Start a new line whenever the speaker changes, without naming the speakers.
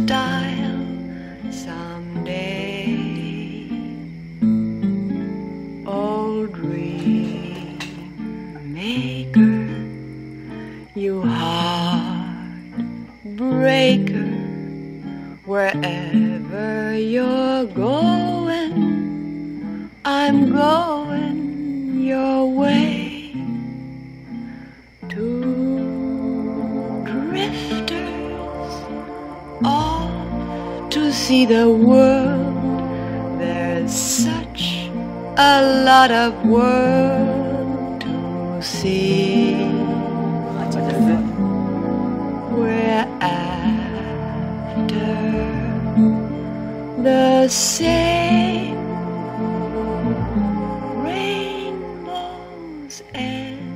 style someday. Oh, dream maker, you heartbreaker, wherever you're going, I'm going your way. Two drifters off to see the world. There's such a lot of world to see. We're after the same rainbows and